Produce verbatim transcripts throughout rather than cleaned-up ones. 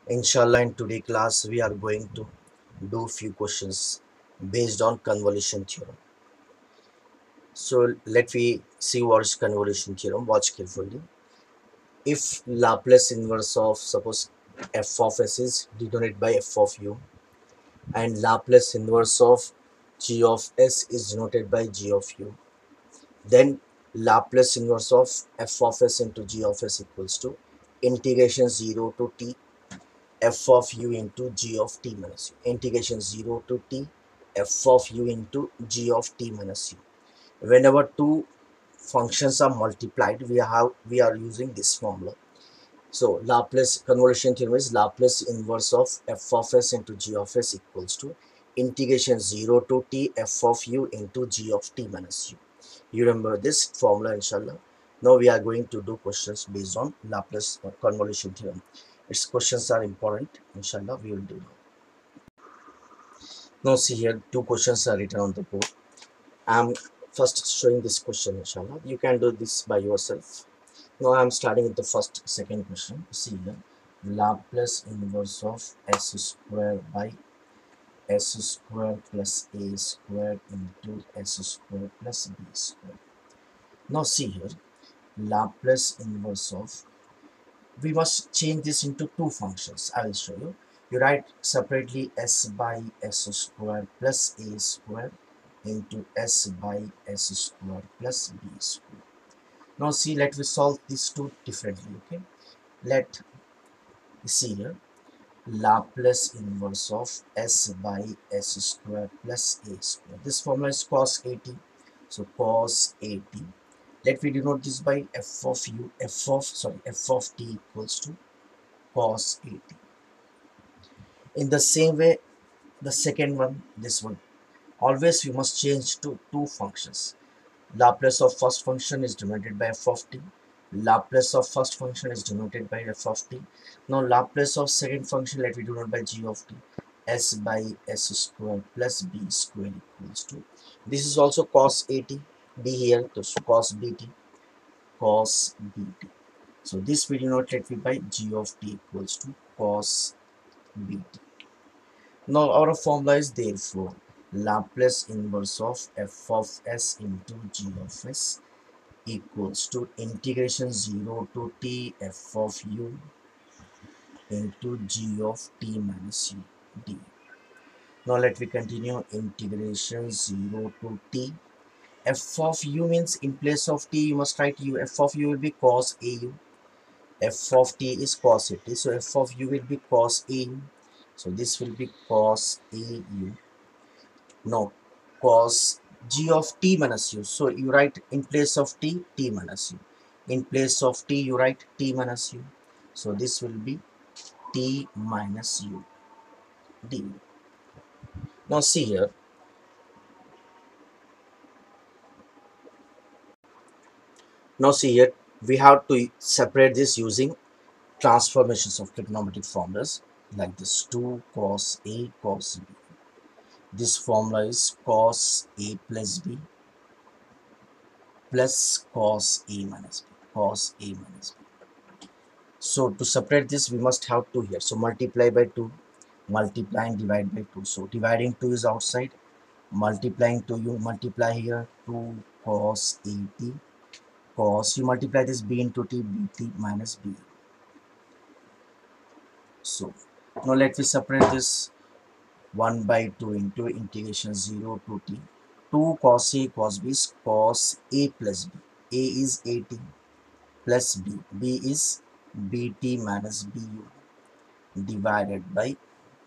Inshallah, in today class, we are going to do few questions based on convolution theorem. So let me see what is convolution theorem. Watch carefully. If Laplace inverse of suppose f of s is denoted by f of u, and Laplace inverse of g of s is denoted by g of u, then Laplace inverse of f of s into g of s equals to integration zero to t f of u into g of t minus u, integration zero to t f of u into g of t minus u. Whenever two functions are multiplied, we have we are using this formula. So Laplace convolution theorem is Laplace inverse of f of s into g of s equals to integration zero to t f of u into g of t minus u. You remember this formula, inshallah. Now we are going to do questions based on Laplace convolution theorem. Its questions are important, inshallah. We will do now. Now see here, two questions are written on the board. I'm first showing this question, inshallah. You can do this by yourself. Now I'm starting with the first second question. See here, Laplace inverse of s square by s square plus a square into s square plus b square. Now see here, Laplace inverse of, we must change this into two functions. I will show you. You write separately s by s square plus a square into s by s square plus b square. Now see, let me solve these two differently. Okay, let see here, Laplace inverse of s by s square plus a square. This formula is cos at. So cos at. Let me denote this by f of u, f of sorry, f of t equals to cos at. In the same way, the second one, this one, always we must change to two functions. Laplace of first function is denoted by f of t. Laplace of first function is denoted by f of t. Now Laplace of second function, let me denote by g of t. S by s square plus b square equals to, this is also cos at, b here, so cos bt, cos bt. So this we denote, let me by g of t equals to cos bt. Now our formula is therefore Laplace inverse of f of s into g of s equals to integration zero to t f of u into g of t minus u d. Now let me continue, integration zero to t. F of u means in place of t you must write u. F of u will be cos au. F of t is cos at. So f of u will be cos au. So this will be cos au. No, cos g of t minus u. So you write in place of t, t minus u. In place of t, you write t minus u. So this will be t minus u d. Now see here. Now see here. We have to separate this using transformations of trigonometric formulas like this: two cos a cos b. This formula is cos a plus b plus cos a minus b. Cos a minus b. So to separate this, we must have two here. So multiply by two, multiply and divide by two. So dividing two is outside, multiplying two, you multiply here two cos at cos, you multiply this b into t, bt minus b. So now let me separate this one by two into integration zero to t. two cos a cos b is cos a plus b. A is at plus b. b is bt minus bu divided by,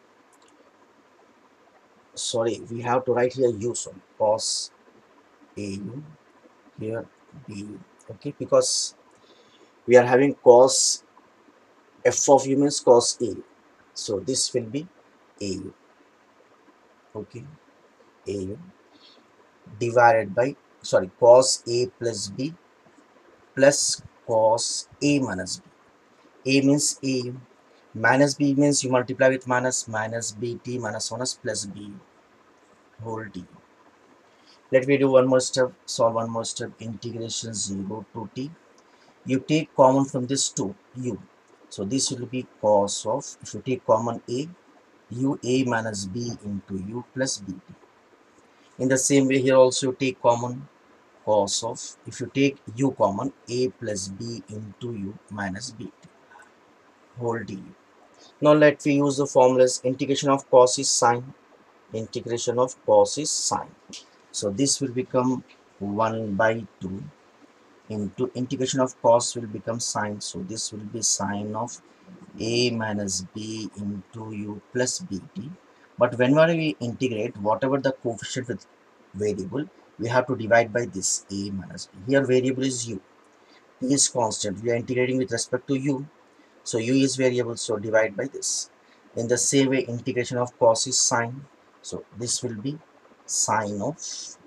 sorry, we have to write here u, sorry, cos au, here bu. Okay, because we are having cos, f of u means cos a, so this will be au. Okay, au divided by, sorry, cos a plus b plus cos a minus b. A means au, minus b means you multiply with minus, minus bt minus minus plus bu whole d. Let me do one more step, solve one more step, integration zero to t. You take common from this two, u. So this will be cos of, if you take common a, u a minus b into u plus bt. In the same way here also take common cos of, if you take u common, a plus b into u minus bt whole du. Now let we use the formulas. Integration of cos is sine, integration of cos is sine. So this will become one by two into integration of cos will become sine. So this will be sine of a minus b into u plus bt. But whenever we integrate, whatever the coefficient with variable, we have to divide by this a minus b. Here variable is u, p is constant. We are integrating with respect to u. So u is variable, so divide by this. In the same way, integration of cos is sine. So this will be sine of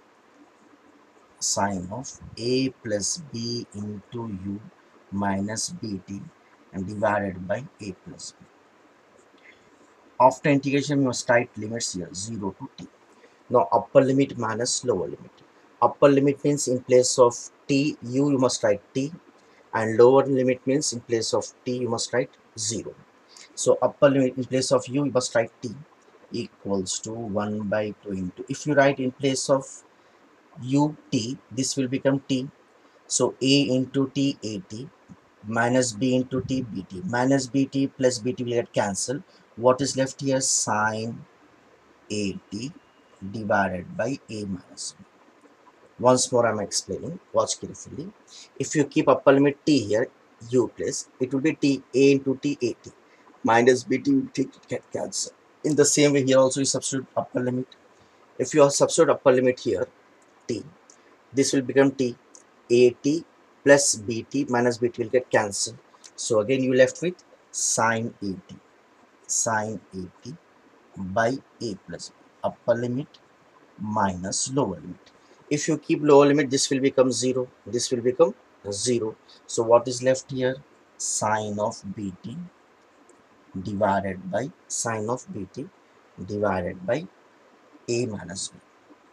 sine of a plus b into u minus bt and divided by a plus b. After integration, we must write limits here zero to t. Now upper limit minus lower limit. Upper limit means in place of t u you must write t, and lower limit means in place of t you must write zero. So upper limit in place of u you must write t equals to one by two into, if you write in place of ut, this will become t. So a into t at minus b into t bt, minus bt plus bt will get cancelled. What is left here? Sine at divided by a minus b. Once more I am explaining, watch carefully. If you keep upper limit t here, u place, it will be t a into t at minus bt will get cancelled. In the same way here also you substitute upper limit. If you substitute upper limit here, t, this will become t at plus bt minus bt will get cancelled. So again you left with sine at, sine at by a plus b, upper limit minus lower limit. If you keep lower limit, this will become zero, this will become zero. So what is left here? Sine of bt divided by sine of bt divided by a minus b,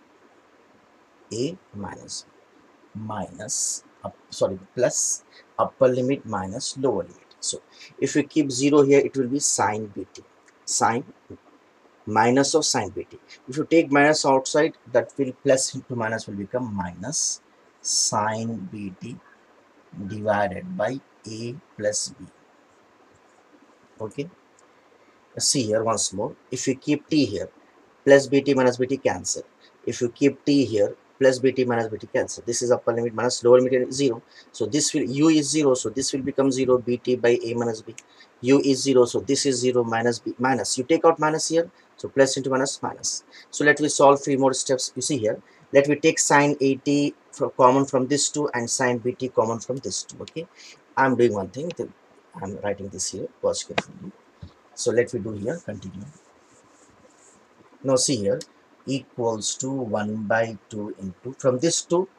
a minus b minus up, sorry plus upper limit minus lower limit. So if we keep zero here, it will be sine bt, sine minus of sine bt. If you take minus outside, that will plus into minus will become minus sine bt divided by a plus b. Okay, see here once more. If you keep t here, plus bt minus bt cancel. If you keep t here, plus bt minus bt cancel. This is upper limit minus lower limit zero. So this will, u is zero, so this will become zero, bt by a minus b. U is zero, so this is zero, minus b minus. You take out minus here, so plus into minus minus. So let me solve three more steps. You see here, let me take sine at from common from this two and sine bt common from this two. Okay, I'm doing one thing. I'm writing this here. Watch carefully. So let me do here. Continue. Now see here, equals to one by two into, from this two,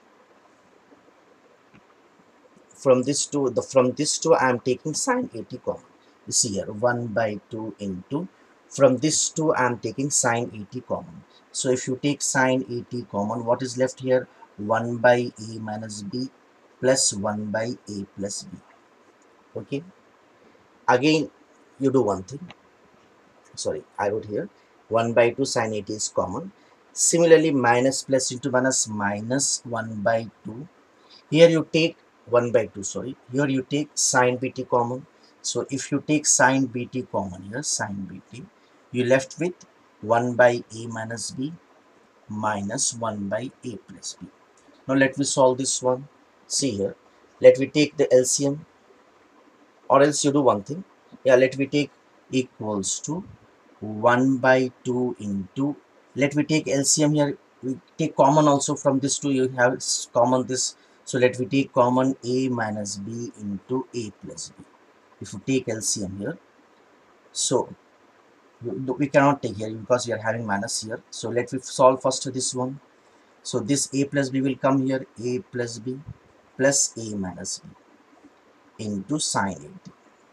from this two, the from this two I am taking sine at common. You see here, one by two into, from this two I am taking sine at common. So if you take sine at common, what is left here? one by a minus b plus one by a plus b. Okay, again you do one thing. Sorry, I wrote here one by two sine at is common. Similarly, minus plus into minus minus one by two. Here you take one by two, sorry. Here you take sine bt common. So if you take sine bt common here, sine bt, you left with one by a minus b minus one by a plus b. Now let me solve this one. See here, let me take the L C M, or else you do one thing. Yeah, let me take equals to one by two into, let me take L C M here, we take common also from this two, you have common this, so let me take common a minus b into a plus b. If you take L C M here, so we cannot take here because we are having minus here. So let me solve first this one. So this a plus b will come here, a plus b plus a minus b into sine at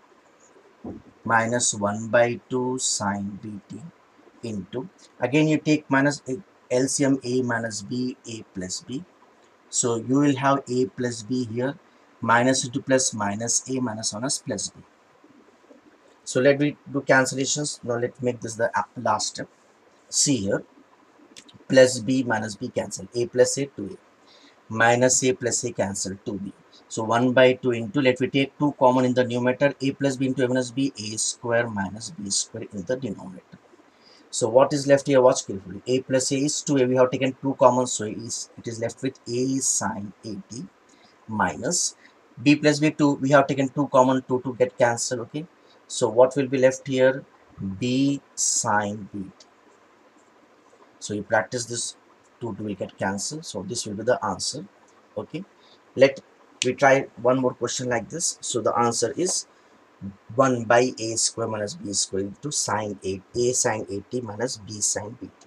minus one by two sine bt into, again you take minus L C M a minus b, a plus b. So you will have a plus b here, minus into plus minus, a minus minus plus b. So let me do cancellations. Now let's make this the last step. See here, plus b minus b cancel, a plus a two a, minus a plus a cancel two b. So one by two into, let me take two common in the numerator, a plus b into a minus b, a square minus b square in the denominator. So what is left here? Watch carefully. A plus a is two a. We have taken two common, so it is, it is left with a sine eighty minus b plus b two. We have taken two common, two to get cancelled. Okay. So what will be left here? B sine b. So you practice this, two to will get cancelled. So this will be the answer. Okay. Let we try one more question like this. So the answer is one by a square minus b square into sine eight, a sine eighty minus b sine b.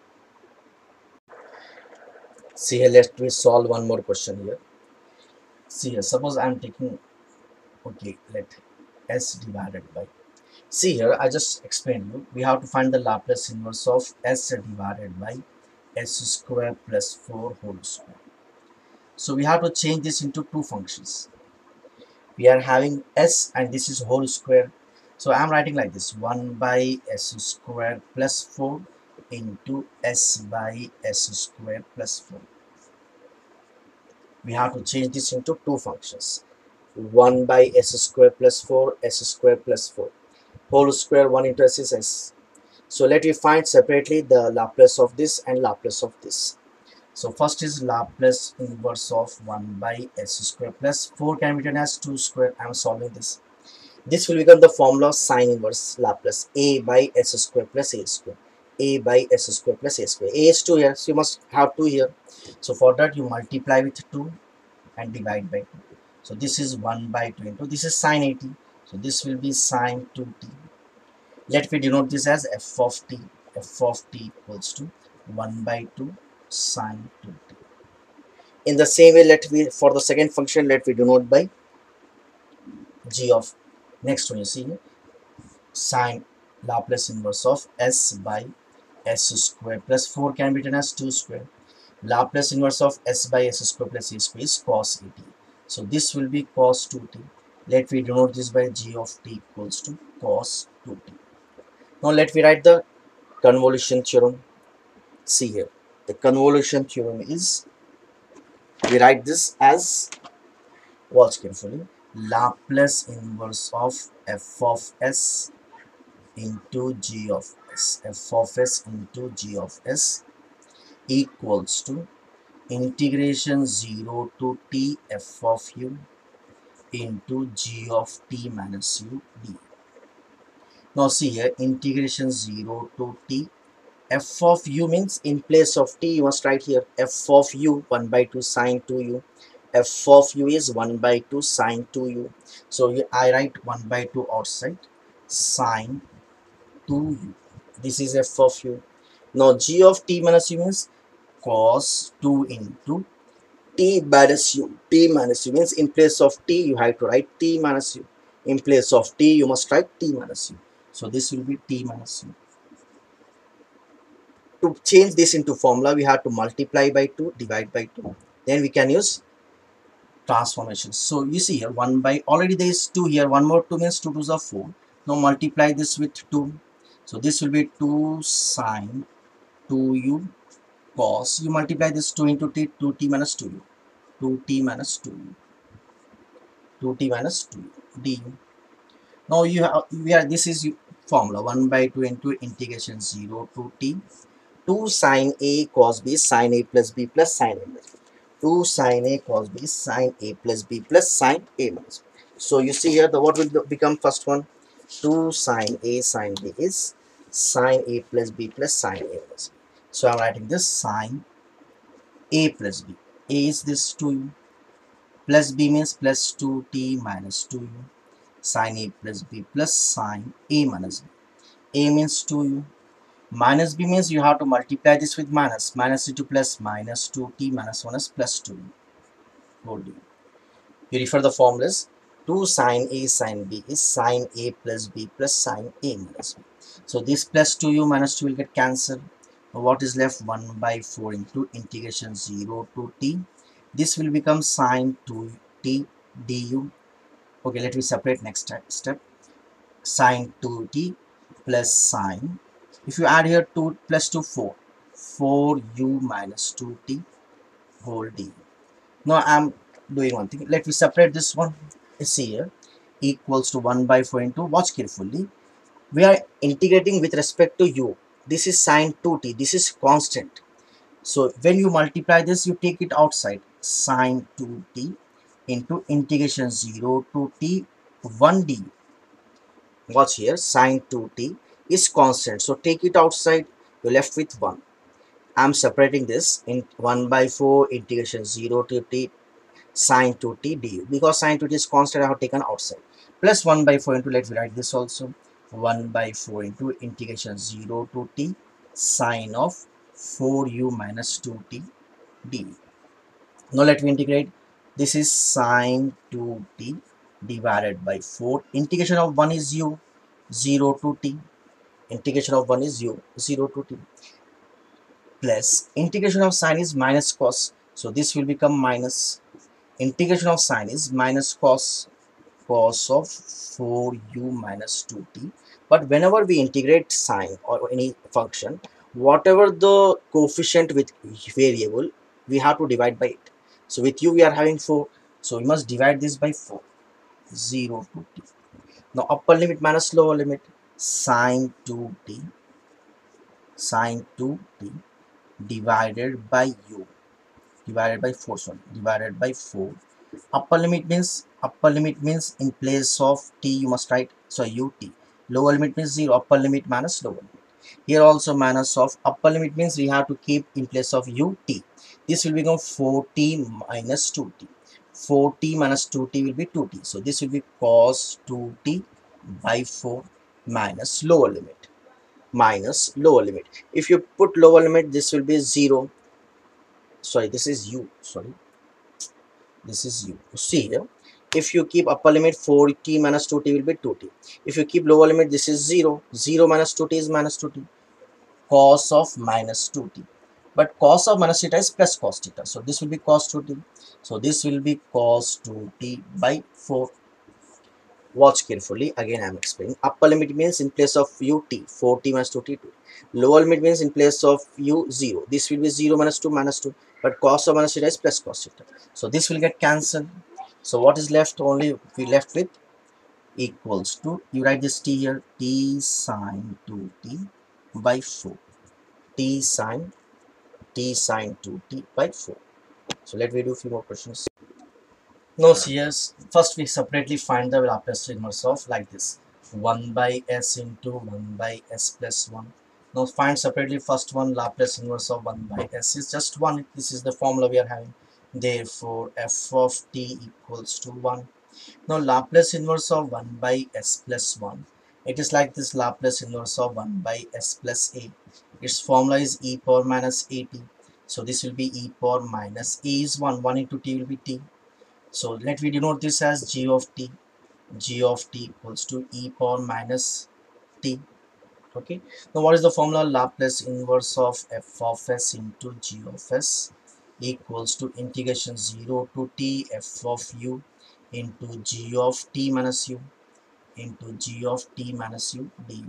See here, let me solve one more question here. See here, suppose I am taking, okay, let s divided by, see here, I just explained you, we have to find the Laplace inverse of s divided by s square plus four whole square. So we have to change this into two functions. We are having s and this is whole square. So I am writing like this, one by s square plus four into s by s square plus four. We have to change this into two functions. one by s square plus four, s square plus four. Whole square, one into s is s. So let me find separately the Laplace of this and Laplace of this. So first is Laplace inverse of one by s square plus four can be written as two square. I am solving this. This will become the formula of sine inverse Laplace, a by s square plus a square. A by s square plus a square. A is two here, so you must have two here. So for that you multiply with two and divide by two. So this is one by two into, this is sine eighty. So this will be sine two t. Let me denote this as f of t. F of t equals to one by two sine two t. In the same way, let me, for the second function, let me denote by g of, next one you see, sine Laplace inverse of s by s square plus four can be written as two square. Laplace inverse of s by s square plus a square is cos eighty. So this will be cos two t. Let me denote this by g of t equals to cos two t. Now let me write the convolution theorem. See here, the convolution theorem is, we write this as, watch carefully, Laplace inverse of f of s into g of s, f of s into g of s equals to integration zero to t f of u into g of t minus u d. Now see here, integration zero to t, f of u means in place of t you must write here f of u one by two sine two u. F of u is one by two sine two u. So I write one by two outside, sine two u. This is f of u. Now g of t minus u means cos two into t minus u. T minus u means in place of t you have to write t minus u. In place of t you must write t minus u. So this will be t minus u. To change this into formula, we have to multiply by two, divide by two. Then we can use transformation. So you see here, one by, already there is two here, one more two means two twos are four. Now multiply this with two. So this will be two sine two u cos. You multiply this two into t, two t minus two u. two t minus two u. two t minus two u du. Now you have, we are, this is formula one by two into integration zero to t. two sine a cos b sine a plus b plus sine a minus b. two sine a cos b sine a plus b plus sine a minus b. So you see here, the what will become first one? two sine a sine b is sine a plus b plus sine a minus b. So I am writing this sine a plus b. A is this two u plus b means plus two t minus two u sine a plus b plus sine a minus b. A means two u. Minus b means you have to multiply this with minus. Minus into plus, minus two t minus one is plus two. You refer the formulas. two sine a sine b is sine a plus b plus sine a minus b. So this plus two u minus two will get cancelled. What is left? one by four into integration zero to t. This will become sine two t du. Okay, let me separate next step. sine two t plus sine, if you add here two plus two, four, four u minus two t whole d. Now I'm doing one thing, let me separate this one. See here, equals to one by four into, watch carefully, we are integrating with respect to u. This is sine two t, this is constant. So when you multiply this, you take it outside, sine two t into integration zero to t one d. Watch here, sine two t is constant, so take it outside, you're left with one. I'm separating this in one by four integration zero to t sine two t du, because sine two t is constant, I have taken outside, plus one by four into, let's write this also, one by four into integration zero to t sine of four u minus two t d. Now let me integrate, this is sine two t divided by four, integration of one is u, zero to t, integration of one is u, zero to t, plus integration of sine is minus cos, so this will become minus, integration of sine is minus cos, cos of four u minus two t. But whenever we integrate sine or any function, whatever the coefficient with variable, we have to divide by it. So with u we are having four, so we must divide this by four, zero to t. Now upper limit minus lower limit, sine two t, sine two t divided by u, divided by four, sorry, divided by four. Upper limit means, upper limit means in place of t you must write, so ut. Lower limit means zero, upper limit minus lower limit. Here also minus of, upper limit means we have to keep in place of ut. This will become four t minus two t. four t minus two t will be two t. So this will be cos two t by four minus lower limit, minus lower limit. If you put lower limit, this will be zero. Sorry, this is u. Sorry, this is u. See here, if you keep upper limit, four t minus two t will be two t. If you keep lower limit, this is zero. zero minus two t is minus two t. Cos of minus two t. But cos of minus theta is plus cos theta. So this will be cos two t. So this will be cos two t by four. Watch carefully. Again, I am explaining. Upper limit means in place of ut, four t minus two t, two. Lower limit means in place of u, zero. This will be zero minus two minus two. But cos of minus theta is plus cos theta. So this will get cancelled. So what is left? Only we left with equals to, you write this t here, t sine two t by four. T sine, t sine two t by four. So let me do a few more questions. No, yes. First, we separately find the Laplace inverse of like this, one by s into one by s plus one. Now, find separately first one, Laplace inverse of one by s is just one. This is the formula we are having. Therefore, f of t equals to one. Now, Laplace inverse of one by s plus one. It is like this, Laplace inverse of one by s plus a. Its formula is e power minus at. So, this will be e power minus a is one. one into t will be t. So let me denote this as g of t. G of t equals to e power minus t. Okay. Now what is the formula? Laplace inverse of f of s into g of s equals to integration zero to t f of u into g of t minus u into g of t minus u du.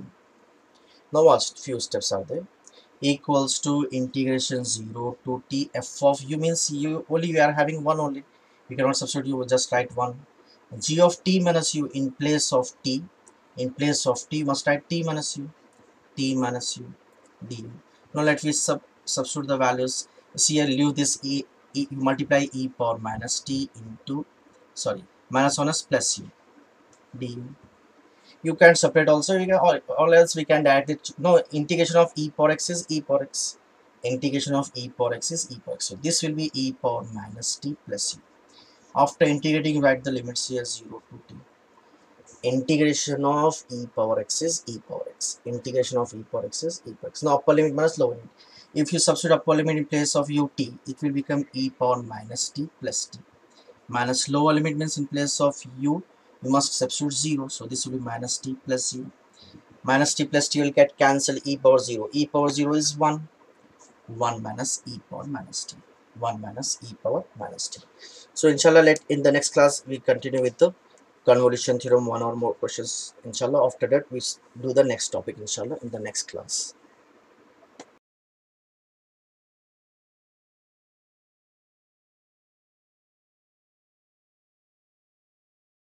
Now watch, few steps are there. Equals to integration zero to t f of u means you only we are having one only. We cannot substitute, you will just write one. G of t minus u in place of t, in place of t must write t minus u, t minus u du. Now let me sub substitute the values. See here, leave this e, e multiply e power minus t into, sorry, minus one is plus u du. You can separate also, we can, or, or else we can add it. No, integration of e power x is e power x. Integration of e power x is e power x. So this will be e power minus t plus u. After integrating, write the limits here zero to t. Integration of e power x is e power x. Integration of e power x is e power x. Now upper limit minus lower limit. If you substitute upper limit in place of ut, it will become e power minus t plus t. Minus lower limit means in place of u, you must substitute zero. So this will be minus t plus zero. Minus t plus t will get cancelled, e power zero. E power zero is one. one minus e power minus t. one minus e power minus t. So inshallah, let in the next class we continue with the convolution theorem, one or more questions inshallah. After that we do the next topic inshallah in the next class.